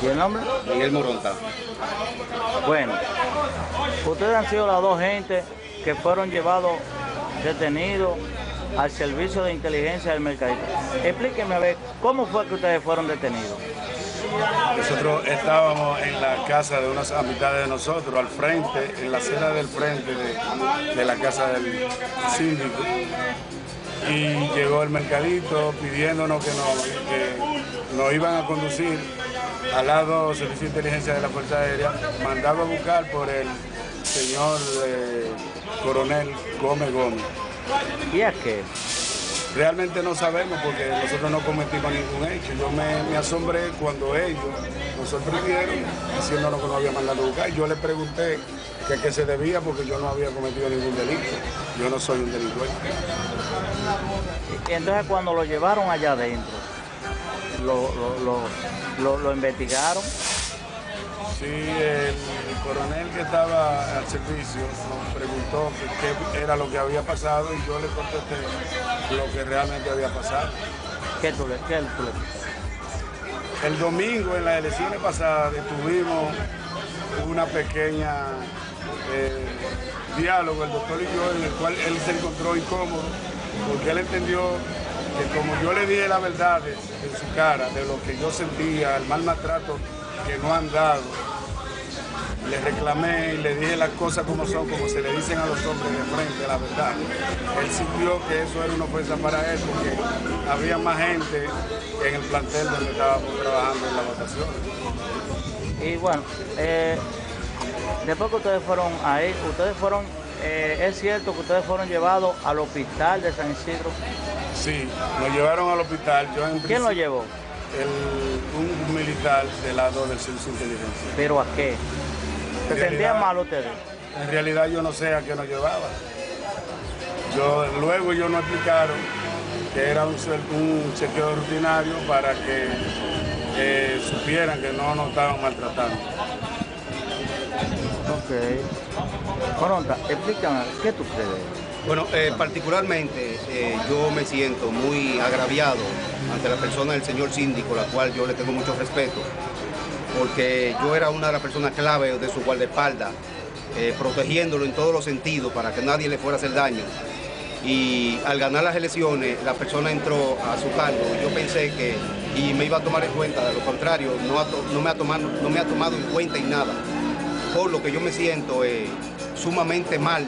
¿Y el nombre? Miguel Moronta. Bueno, ustedes han sido las dos gentes que fueron llevados detenidos al servicio de inteligencia del Mercadito. Explíqueme a ver, ¿cómo fue que ustedes fueron detenidos? Nosotros estábamos en la casa de unas amistades de nosotros, al frente, en la acera del frente de la casa del síndico. Y llegó el Mercadito pidiéndonos que nos iban a conducir al lado Servicio de Inteligencia de la Fuerza Aérea, mandado a buscar por el señor coronel Gómez Gómez. ¿Y a qué? Realmente no sabemos porque nosotros no cometimos ningún hecho. Yo me asombré cuando ellos nos sorprendieron diciéndonos que nos habían mandado a buscar. Yo les pregunté que a qué se debía porque yo no había cometido ningún delito. Yo no soy un delincuente. Y entonces cuando lo llevaron allá adentro, lo investigaron. Sí, el coronel que estaba al servicio nos preguntó qué era lo que había pasado y yo le contesté lo que realmente había pasado. ¿Qué tú le El domingo, en las elecciones pasadas, tuvimos una pequeña diálogo, el doctor y yo, en el cual él se encontró incómodo, porque él entendió que como yo le dije la verdad en su cara, de lo que yo sentía, el mal maltrato que no han dado, le reclamé y le dije las cosas como son, como se le dicen a los hombres de frente, la verdad. Él sintió que eso era una ofensa para él, porque había más gente en el plantel donde estábamos trabajando en la votación. Y bueno, después que ustedes fueron ahí, es cierto que ustedes fueron llevados al hospital de San Isidro. Sí, nos llevaron al hospital. ¿Quién lo llevó? Un militar del lado del Servicio de Inteligencia. ¿Pero a qué? ¿Se sentían mal ustedes? En realidad yo no sé a qué nos llevaba. Luego ellos nos explicaron que era un chequeo rutinario para que supieran que no nos estaban maltratando. Ok. Moronta, explícame, ¿qué tú crees? Bueno, particularmente yo me siento muy agraviado ante la persona del señor síndico, la cual yo le tengo mucho respeto, porque yo era una de las personas clave de su guardaespaldas, protegiéndolo en todos los sentidos para que nadie le fuera a hacer daño. Y al ganar las elecciones, la persona entró a su cargo. Yo pensé que me iba a tomar en cuenta, de lo contrario, no me ha tomado en cuenta en nada. Por lo que yo me siento sumamente mal.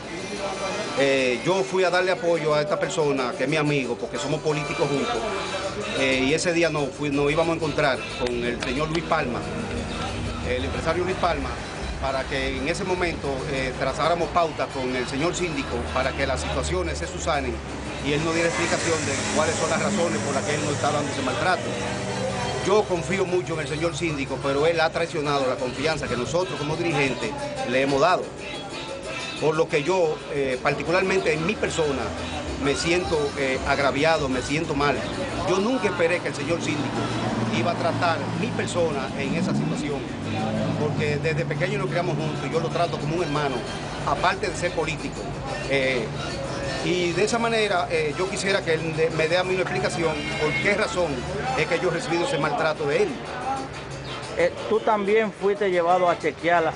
Yo fui a darle apoyo a esta persona, que es mi amigo, porque somos políticos juntos. Y ese día nos íbamos a encontrar con el señor Luis Palma, el empresario Luis Palma, para que en ese momento trazáramos pautas con el señor síndico para que las situaciones se subsanen y él nos diera explicación de cuáles son las razones por las que él nos está dando ese maltrato. Yo confío mucho en el señor síndico, pero él ha traicionado la confianza que nosotros como dirigentes le hemos dado. Por lo que yo, particularmente en mi persona, me siento agraviado, me siento mal. Yo nunca esperé que el señor síndico iba a tratar mi persona en esa situación, porque desde pequeño nos criamos juntos y yo lo trato como un hermano, aparte de ser político. Y de esa manera yo quisiera que él me dé a mí una explicación por qué razón es que yo he recibido ese maltrato de él. Tú también fuiste llevado a chequear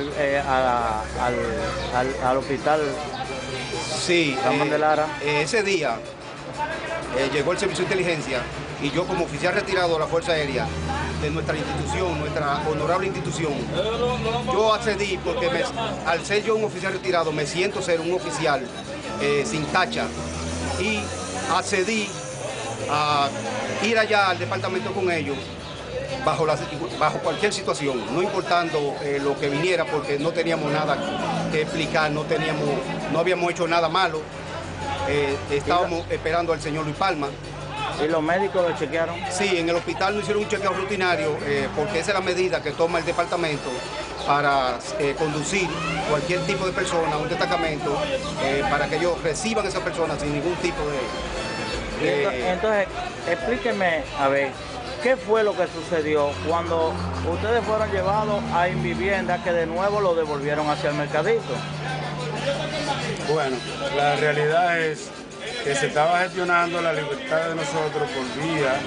al hospital. Sí, Ramón de Lara. Ese día llegó el Servicio de Inteligencia y yo como oficial retirado de la Fuerza Aérea de nuestra institución, nuestra honorable institución, yo accedí porque al ser yo un oficial retirado me siento ser un oficial sin tacha y accedí a ir allá al departamento con ellos bajo cualquier situación, no importando lo que viniera, porque no teníamos nada que explicar, no habíamos hecho nada malo, estábamos esperando al señor Luis Palma. ¿Y los médicos lo chequearon? Sí, en el hospital no hicieron un chequeo rutinario, porque esa es la medida que toma el departamento para conducir cualquier tipo de persona a un destacamento, para que ellos reciban a esa persona sin ningún tipo de... Entonces, explíqueme, a ver, ¿qué fue lo que sucedió cuando ustedes fueron llevados a Invivienda, que de nuevo lo devolvieron hacia el Mercadito? Bueno, la realidad es que se estaba gestionando la libertad de nosotros por vía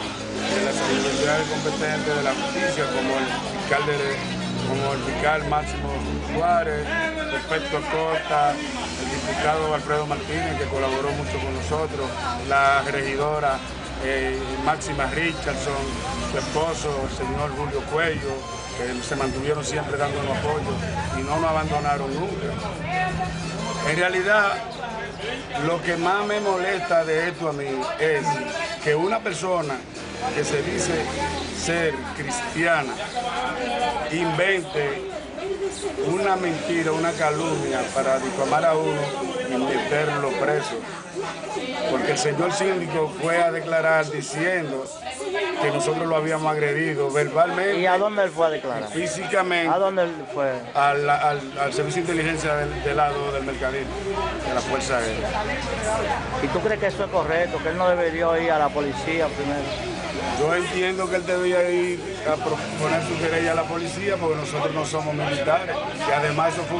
de las autoridades competentes de la justicia, como el fiscal Máximo Suárez, Perfecto Acosta, el diputado Alfredo Martínez, que colaboró mucho con nosotros, la regidora Máxima Richardson, su esposo, el señor Julio Cuello, que se mantuvieron siempre dándonos apoyo y no nos abandonaron nunca. En realidad, lo que más me molesta de esto a mí es que una persona que se dice ser cristiana invente una mentira, una calumnia para difamar a uno y meterlo preso. Porque el señor síndico fue a declarar diciendo que nosotros lo habíamos agredido verbalmente. ¿Y a dónde él fue a declarar? Físicamente. ¿A dónde él fue? Al Servicio de Inteligencia del lado del Mercadito, de la Fuerza Aérea. ¿Y tú crees que eso es correcto? ¿Que él no debería ir a la policía primero? Yo entiendo que él debía ir a poner su querella a la policía porque nosotros no somos militares. Y además eso fue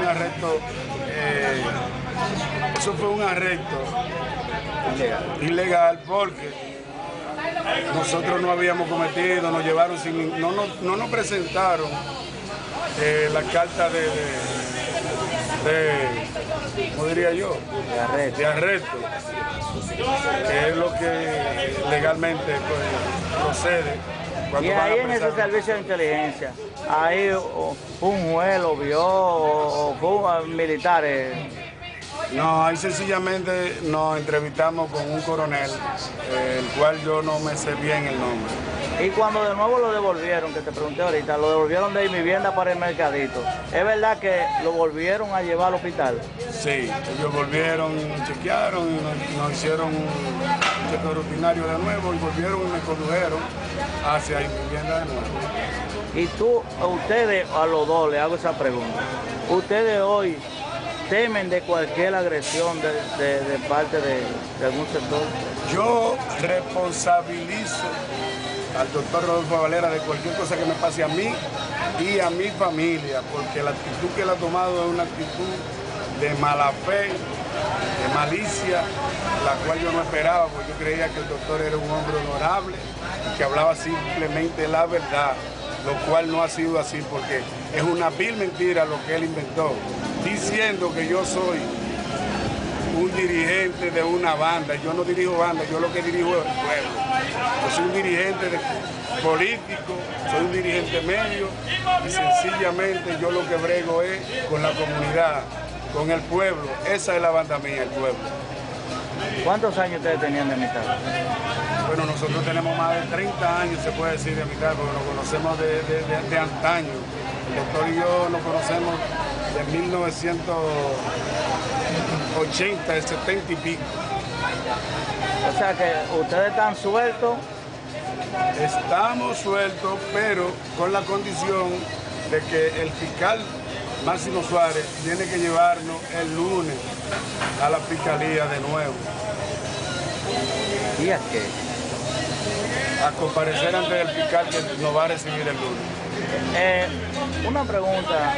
un arresto, ilegal porque nosotros no habíamos cometido, nos llevaron no nos presentaron la carta ¿cómo diría yo? De arresto, que es lo que legalmente pues, procede. Y ahí en ese servicio de inteligencia, ahí un juez lo vio o fue militares. No, ahí sencillamente nos entrevistamos con un coronel, el cual yo no me sé bien el nombre. Y cuando de nuevo lo devolvieron, que te pregunté ahorita, lo devolvieron de mi vivienda para el Mercadito, ¿es verdad que lo volvieron a llevar al hospital? Sí, ellos volvieron, chequearon y nos hicieron un chequeo rutinario de nuevo y volvieron y me condujeron hacia mi vivienda de nuevo. Y ustedes, a los dos, le hago esa pregunta. Ustedes hoy temen de cualquier agresión de parte de algún sector. Yo responsabilizo al doctor Rodolfo Valera de cualquier cosa que me pase a mí y a mi familia, porque la actitud que él ha tomado es una actitud de mala fe, de malicia, la cual yo no esperaba, porque yo creía que el doctor era un hombre honorable y que hablaba simplemente la verdad, lo cual no ha sido así, porque es una vil mentira lo que él inventó, diciendo que yo soy un dirigente de una banda. Yo no dirijo banda, yo lo que dirijo es el pueblo. Yo soy un dirigente político, soy un dirigente medio y sencillamente yo lo que brego es con la comunidad, con el pueblo. Esa es la banda mía, el pueblo. ¿Cuántos años ustedes tenían de amistad? Bueno, nosotros tenemos más de 30 años, se puede decir, de amistad, porque nos conocemos de antaño. El doctor y yo nos conocemos de 1980, de 70 y pico. O sea que ustedes están sueltos. Estamos sueltos, pero con la condición de que el fiscal Máximo Suárez tiene que llevarnos el lunes a la fiscalía de nuevo. ¿Y a qué? A comparecer ante el fiscal que nos va a recibir el lunes. Una pregunta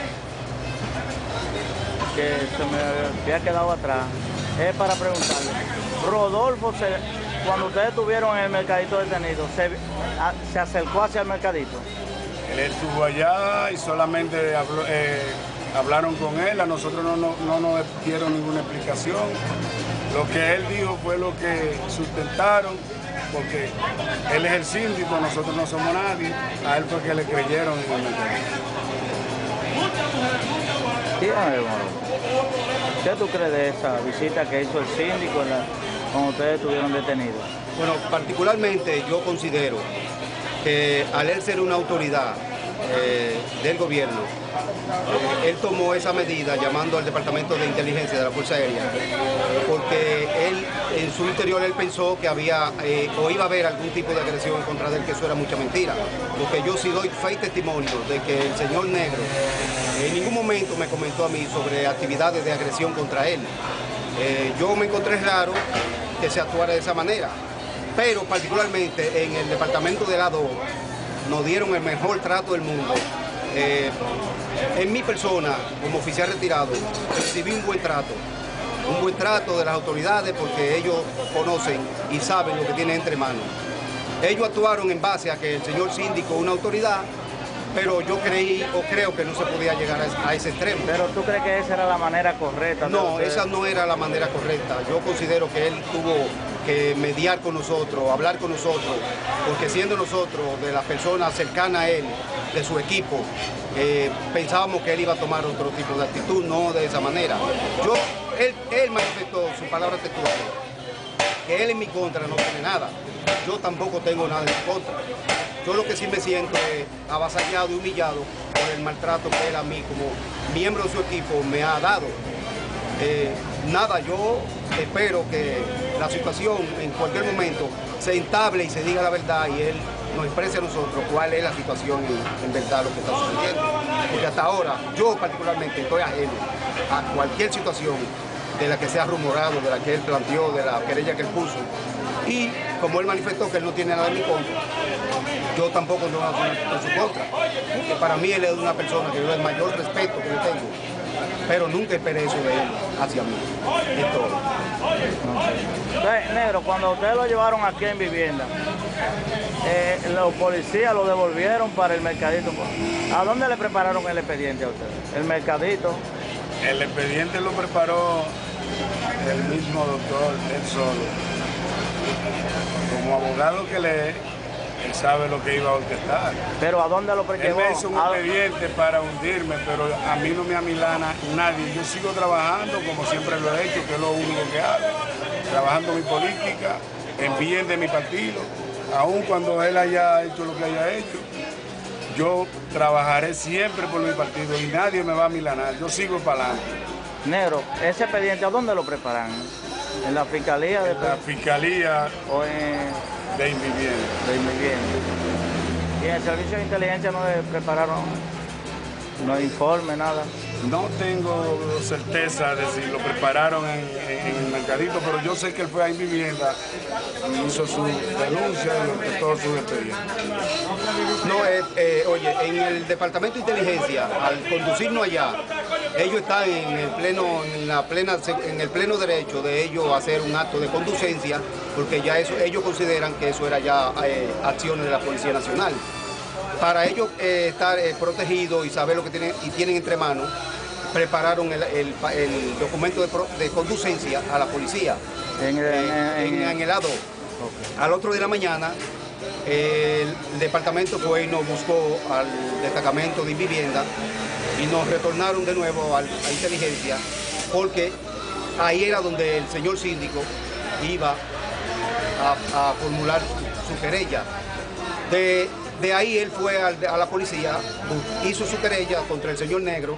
que se me había quedado atrás es para preguntarle. Rodolfo, cuando ustedes estuvieron en el Mercadito detenido, ¿se acercó hacia el Mercadito? Él estuvo allá y solamente hablaron con él, a nosotros no nos dieron ninguna explicación. Lo que él dijo fue lo que sustentaron, porque él es el síndico, nosotros no somos nadie, a él fue que le creyeron en el Mercadito. Dígame, hermano, ¿qué tú crees de esa visita que hizo el síndico cuando ustedes estuvieron detenidos? Bueno, particularmente yo considero que al él ser una autoridad del gobierno, él tomó esa medida llamando al Departamento de Inteligencia de la Fuerza Aérea, porque él en su interior él pensó que había o iba a haber algún tipo de agresión en contra de él, que eso era mucha mentira, porque yo sí doy fe y testimonio de que el señor Negro en ningún momento me comentó a mí sobre actividades de agresión contra él. Yo me encontré raro que se actuara de esa manera, pero particularmente en el departamento de la DO nos dieron el mejor trato del mundo. En mi persona, como oficial retirado, recibí un buen trato de las autoridades, porque ellos conocen y saben lo que tienen entre manos. Ellos actuaron en base a que el señor síndico es una autoridad, pero yo creí o creo que no se podía llegar a ese extremo. ¿Pero tú crees que esa era la manera correcta? No, esa no era la manera correcta. Yo considero que él tuvo que mediar con nosotros, hablar con nosotros, porque siendo nosotros de las personas cercanas a él, de su equipo, pensábamos que él iba a tomar otro tipo de actitud, no de esa manera. Él manifestó su palabra textual, que él en mi contra no tiene nada. Yo tampoco tengo nada en su contra. Yo lo que sí me siento es avasallado y humillado por el maltrato que él a mí como miembro de su equipo me ha dado. Nada, yo espero que la situación en cualquier momento se entable y se diga la verdad y él nos exprese a nosotros cuál es la situación en verdad lo que está sucediendo. Porque hasta ahora yo particularmente estoy ajeno a cualquier situación de la que se ha rumorado, de la que él planteó, de la querella que él puso. Y como él manifestó que él no tiene nada en mi contra, yo tampoco no hago en su contra. Porque para mí él es una persona que yo el mayor respeto que le tengo, pero nunca esperé eso de él hacia mí. Es todo. Entonces, negro, cuando ustedes lo llevaron aquí en vivienda, los policías lo devolvieron para el mercadito. ¿A dónde le prepararon el expediente a ustedes? ¿El mercadito? El expediente lo preparó el mismo doctor, él solo. Como abogado que lee, él sabe lo que iba a orquestar. ¿Pero a dónde lo Él me hizo un expediente para hundirme, pero a mí no me amilana nadie. Yo sigo trabajando como siempre lo he hecho, que es lo único que hago. Trabajando mi política, en bien de mi partido. Aun cuando él haya hecho lo que haya hecho, yo trabajaré siempre por mi partido y nadie me va a amilanar. Yo sigo para adelante. Negro, ¿ese expediente a dónde lo preparan? ¿En la fiscalía? En la fiscalía ¿O en de Invivienda? De Invivienda. ¿Y en el servicio de inteligencia no le prepararon no informe, nada? No tengo certeza de si lo prepararon en el mercadito, pero yo sé que él fue a Invivienda, hizo su denuncia y orquestó su expediente. No, oye, en el Departamento de Inteligencia, al conducirnos allá, ellos están en el pleno derecho de ellos hacer un acto de conducencia, porque ya eso, ellos consideran que eso era ya acciones de la Policía Nacional. Para ellos estar protegidos y saber lo que tienen entre manos, prepararon el documento de conducencia a la policía en el lado. Okay. Al otro día de la mañana, el departamento fue y nos buscó al destacamento de Invivienda y nos retornaron de nuevo a inteligencia, porque ahí era donde el señor síndico iba a formular su querella. De ahí él fue a la policía, hizo su querella contra el señor Negro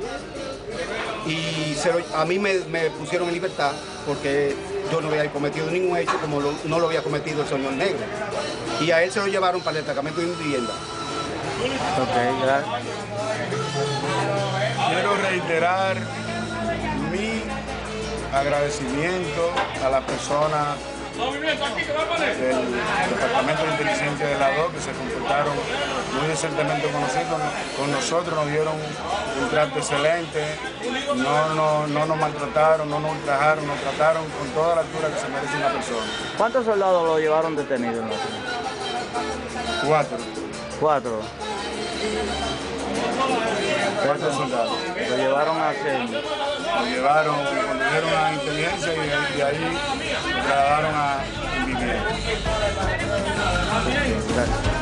y a mí me pusieron en libertad porque yo no había cometido ningún hecho como no lo había cometido el señor Negro. Y a él se lo llevaron para el destacamento de vivienda. Ok, gracias. Quiero reiterar mi agradecimiento a las personas del Departamento de Inteligencia de la DOC que se comportaron muy decentemente con nosotros, nos dieron un trato excelente, no nos maltrataron, no nos ultrajaron, nos trataron con toda la altura que se merece una persona. ¿Cuántos soldados lo llevaron detenido? 4. 4. 4 soldados. Lo llevaron a hacer. Lo llevaron, lo condujeron a inteligencia y de ahí lo trasladaron a Invivienda. Gracias.